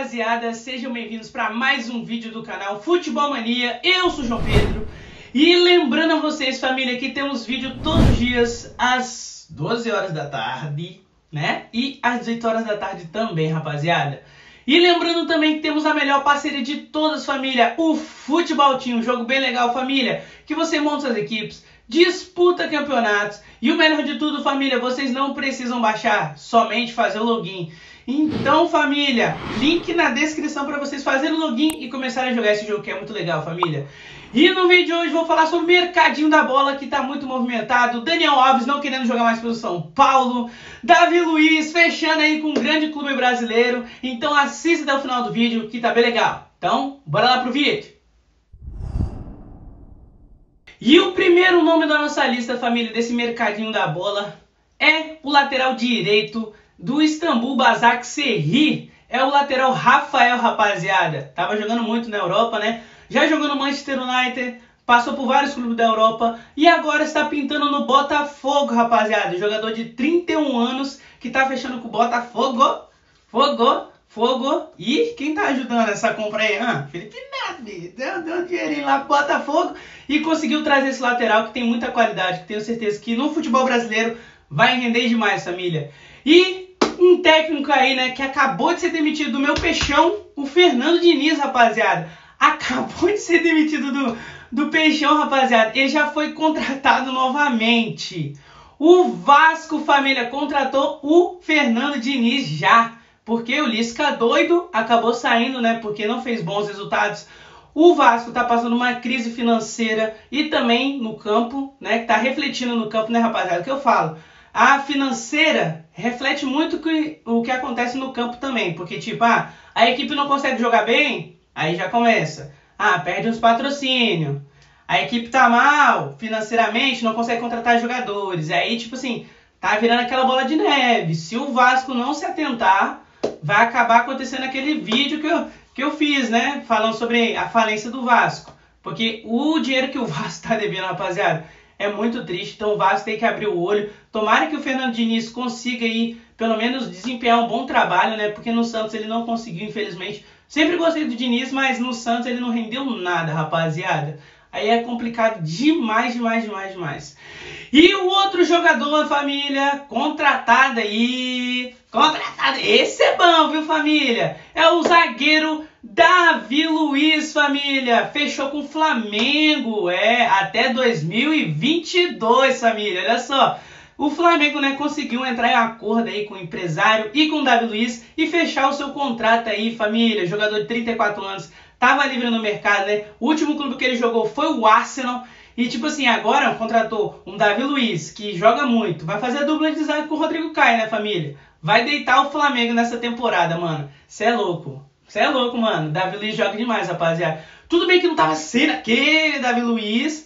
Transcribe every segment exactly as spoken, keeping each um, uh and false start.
rapaziada, sejam bem-vindos para mais um vídeo do canal Futebol Mania. Eu sou o João Pedro e lembrando a vocês, família, que temos vídeo todos os dias às doze horas da tarde, né? E às dezoito horas da tarde também, rapaziada. E lembrando também que temos a melhor parceria de todas, família, o Futebol Team, um jogo bem legal, família, que você monta suas equipes, disputa campeonatos e o melhor de tudo, família, vocês não precisam baixar, somente fazer o login. Então, família, link na descrição para vocês fazerem o login e começarem a jogar esse jogo que é muito legal, família. E no vídeo de hoje vou falar sobre o mercadinho da bola, que está muito movimentado. Daniel Alves não querendo jogar mais pelo São Paulo. Davi Luiz fechando aí com um grande clube brasileiro. Então assista até o final do vídeo que tá bem legal. Então, bora lá pro vídeo. E o primeiro nome da nossa lista, família, desse mercadinho da bola é o lateral direito do Istambul Basaksehir. É o lateral Rafael, rapaziada. Tava jogando muito na Europa, né? Já jogou no Manchester United, passou por vários clubes da Europa e agora está pintando no Botafogo, rapaziada. Jogador de trinta e um anos que tá fechando com o Botafogo. Fogo, fogo. E quem tá ajudando essa compra aí? Ah, Felipe Neto, deu, deu um dinheirinho lá pro Botafogo e conseguiu trazer esse lateral que tem muita qualidade, que tenho certeza que no futebol brasileiro vai render demais, família. E um técnico aí, né, que acabou de ser demitido do meu peixão, o Fernando Diniz, rapaziada. Acabou de ser demitido do, do peixão, rapaziada. Ele já foi contratado novamente. O Vasco, família, contratou o Fernando Diniz já. Porque o Lisca doido acabou saindo, né, porque não fez bons resultados. O Vasco tá passando uma crise financeira e também no campo, né, que tá refletindo no campo, né, rapaziada, que eu falo. A financeira reflete muito que, o que acontece no campo também. Porque, tipo, ah, a equipe não consegue jogar bem, aí já começa. Ah, perde uns patrocínios. A equipe tá mal financeiramente, não consegue contratar jogadores. Aí, tipo assim, tá virando aquela bola de neve. Se o Vasco não se atentar, vai acabar acontecendo aquele vídeo que eu, que eu fiz, né? Falando sobre a falência do Vasco. Porque o dinheiro que o Vasco tá devendo, rapaziada, é muito triste, então o Vasco tem que abrir o olho. Tomara que o Fernando Diniz consiga aí, pelo menos, desempenhar um bom trabalho, né? Porque no Santos ele não conseguiu, infelizmente. Sempre gostei do Diniz, mas no Santos ele não rendeu nada, rapaziada. Aí é complicado demais, demais, demais, demais. E o outro jogador, família, contratado aí... Contratado, esse é bom, viu, família? É o zagueiro Davi Luiz, família. Fechou com o Flamengo, é, até dois mil e vinte e dois, família. Olha só, o Flamengo, né, conseguiu entrar em acordo aí com o empresário e com o Davi Luiz e fechar o seu contrato aí, família. Jogador de trinta e quatro anos, tava livre no mercado, né? O último clube que ele jogou foi o Arsenal. E tipo assim, agora contratou um Davi Luiz, que joga muito. Vai fazer a dupla de zaga com o Rodrigo Caio, né, família? Vai deitar o Flamengo nessa temporada, mano. Cê é louco. Cê é louco, mano. Davi Luiz joga demais, rapaziada. Tudo bem que não tava sendo aquele Davi Luiz,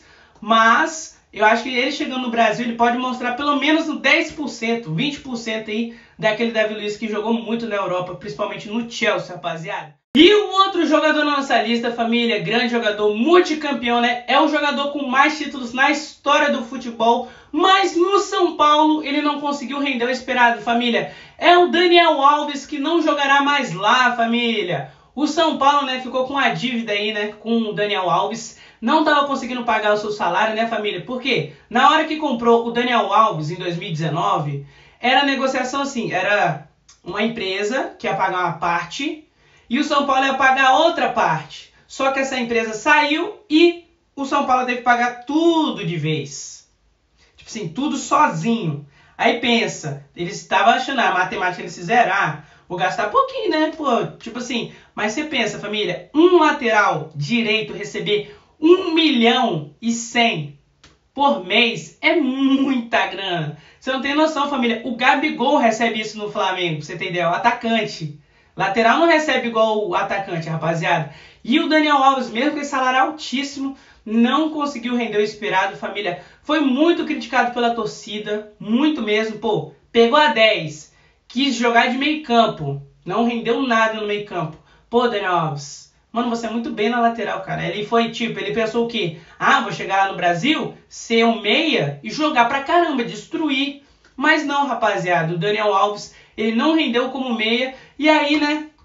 mas eu acho que ele chegando no Brasil, ele pode mostrar pelo menos no dez por cento, vinte por cento aí daquele Davi Luiz que jogou muito na Europa, principalmente no Chelsea, rapaziada. E o outro jogador na nossa lista, família, grande jogador, multicampeão, né? É o jogador com mais títulos na história do futebol, mas no São Paulo ele não conseguiu render o esperado, família. É o Daniel Alves, que não jogará mais lá, família. O São Paulo, né, ficou com a dívida aí, né, com o Daniel Alves. Não estava conseguindo pagar o seu salário, né, família? Por quê? Na hora que comprou o Daniel Alves, em dois mil e dezenove, era negociação assim, era uma empresa que ia pagar uma parte e o São Paulo ia pagar a outra parte. Só que essa empresa saiu e o São Paulo teve que pagar tudo de vez. Tipo assim, tudo sozinho. Aí pensa, eles estavam achando, a matemática eles fizeram, ah, vou gastar pouquinho, né? Pô, tipo assim, mas você pensa, família, um lateral direito receber um milhão e cem por mês é muita grana. Você não tem noção, família. O Gabigol recebe isso no Flamengo, pra você ter ideia, o atacante. Lateral não recebe igual o atacante, rapaziada. E o Daniel Alves, mesmo com esse salário altíssimo, não conseguiu render o esperado, família. Foi muito criticado pela torcida, muito mesmo. Pô, pegou a dez, quis jogar de meio campo, não rendeu nada no meio campo. Pô, Daniel Alves, mano, você é muito bem na lateral, cara. Ele foi tipo, ele pensou o quê? Ah, vou chegar lá no Brasil, ser um meia e jogar pra caramba, destruir. Mas não, rapaziada, o Daniel Alves, ele não rendeu como meia. E aí, né,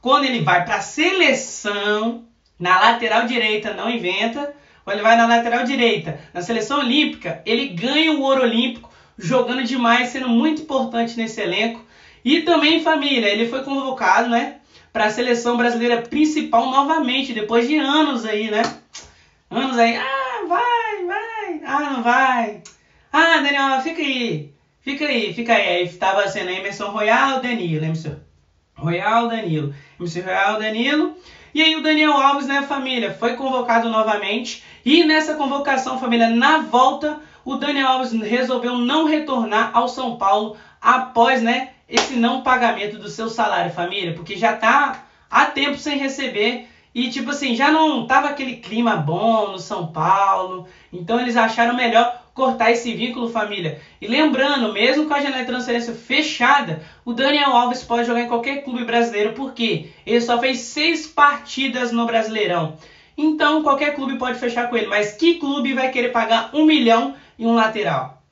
quando ele vai para a seleção, na lateral direita, não inventa, quando ele vai na lateral direita, na seleção olímpica, ele ganha o ouro olímpico, jogando demais, sendo muito importante nesse elenco. E também, família, ele foi convocado, né, para a seleção brasileira principal novamente, depois de anos aí, né? Anos aí, ah, vai, vai, ah, não vai. Ah, Daniel, fica aí, fica aí, fica aí. Aí tava sendo Emerson Royal, Danilo, Emerson Royal, Danilo, Emerson Royal, Danilo. E aí o Daniel Alves, né, família, foi convocado novamente. E nessa convocação, família, na volta, o Daniel Alves resolveu não retornar ao São Paulo após, né, esse não pagamento do seu salário, família, porque já tá há tempo sem receber e, tipo assim, já não tava aquele clima bom no São Paulo, então eles acharam melhor cortar esse vínculo, família. E lembrando, mesmo com a janela de transferência fechada, o Daniel Alves pode jogar em qualquer clube brasileiro, porque ele só fez seis partidas no Brasileirão. Então, qualquer clube pode fechar com ele, mas que clube vai querer pagar um milhão em um lateral?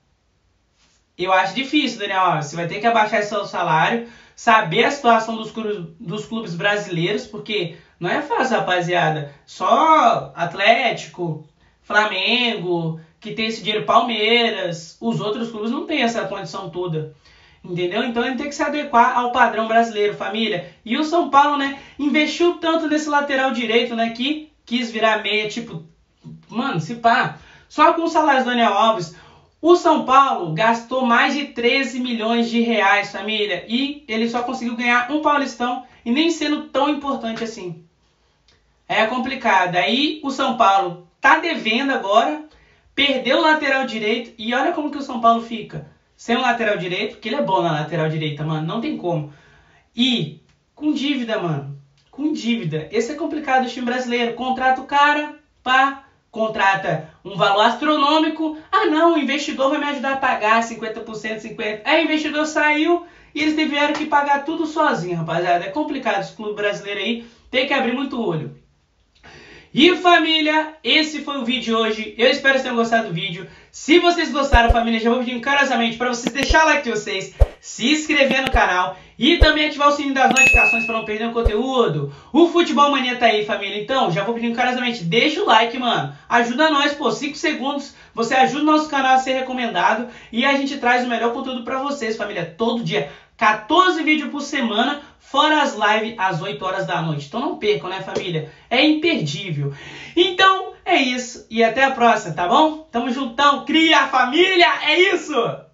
Eu acho difícil, Daniel Alves. Você vai ter que abaixar seu salário, saber a situação dos clubes, dos clubes brasileiros, porque não é fácil, rapaziada. Só Atlético, Flamengo, que tem esse dinheiro, Palmeiras, os outros clubes não têm essa condição toda. Entendeu? Então ele tem que se adequar ao padrão brasileiro, família. E o São Paulo, né, investiu tanto nesse lateral direito, né, que quis virar meia, tipo, mano, se pá. Só com o salário do Daniel Alves, o São Paulo gastou mais de treze milhões de reais, família. E ele só conseguiu ganhar um Paulistão e nem sendo tão importante assim. É complicado. Aí o São Paulo tá devendo agora, perdeu o lateral direito e olha como que o São Paulo fica. Sem o lateral direito, porque ele é bom na lateral direita, mano, não tem como. E com dívida, mano, com dívida. Esse é complicado do time brasileiro. Contrata o cara, pá, contrata um valor astronômico. Ah, não, o investidor vai me ajudar a pagar cinquenta por cento, cinquenta por cento. Aí o investidor saiu e eles tiveram que pagar tudo sozinho, rapaziada. É complicado esse clube brasileiro aí, tem que abrir muito olho. E família, esse foi o vídeo de hoje. Eu espero que vocês tenham gostado do vídeo. Se vocês gostaram, família, já vou pedir encarecidamente para vocês deixar o like de vocês, se inscrever no canal e também ativar o sininho das notificações para não perder o conteúdo. O Futebol Mania tá aí, família. Então, já vou pedir encarecidamente, deixa o like, mano. Ajuda nós, pô, cinco segundos. Você ajuda o nosso canal a ser recomendado e a gente traz o melhor conteúdo para vocês, família, todo dia. quatorze vídeos por semana, fora as lives às oito horas da noite. Então não percam, né, família? É imperdível. Então, é isso. E até a próxima, tá bom? Tamo juntão. Cria a família. É isso!